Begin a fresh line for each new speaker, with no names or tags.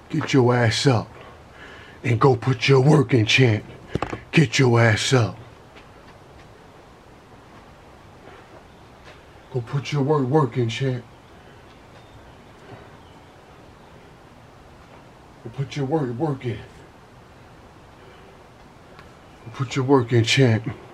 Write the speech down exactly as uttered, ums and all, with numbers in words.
Get your ass up and go put your work in, champ. Get your ass up. Go put your work work in, champ. Go put your work work in. Go put your work in, champ.